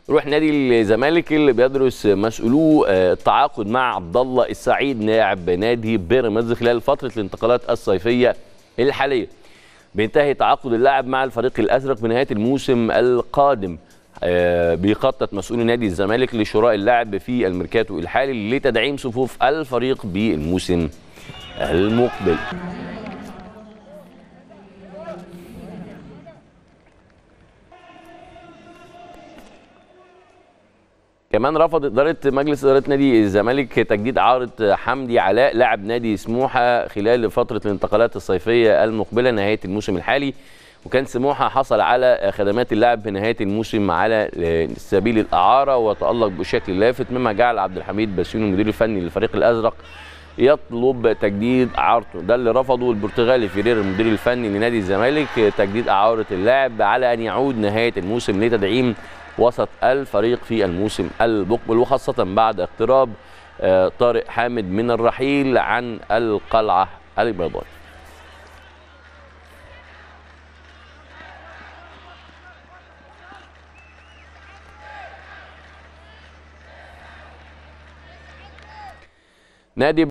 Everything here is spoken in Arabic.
نروح نادي الزمالك اللي بيدرس مسؤولوه التعاقد مع عبد الله السعيد لاعب نادي بيراميدز خلال فتره الانتقالات الصيفيه الحاليه. بينتهي تعاقد اللاعب مع الفريق الازرق بنهايه الموسم القادم. بيخطط مسؤول نادي الزمالك لشراء اللاعب في الميركاتو الحالي لتدعيم صفوف الفريق بالموسم المقبل. كمان رفض مجلس اداره نادي الزمالك تجديد اعاره حمدي علاء لاعب نادي سموحه خلال فتره الانتقالات الصيفيه المقبله نهايه الموسم الحالي. وكان سموحه حصل على خدمات اللاعب في نهايه الموسم على سبيل الاعاره وتالق بشكل لافت، مما جعل عبد الحميد بسيوني المدير الفني للفريق الازرق يطلب تجديد اعارته. ده اللي رفضه البرتغالي فيريرا المدير الفني لنادي الزمالك، تجديد اعاره اللاعب على ان يعود نهايه الموسم لتدعيم وسط الفريق في الموسم المقبل، وخاصة بعد اقتراب طارق حامد من الرحيل عن القلعة البيضاء. نادي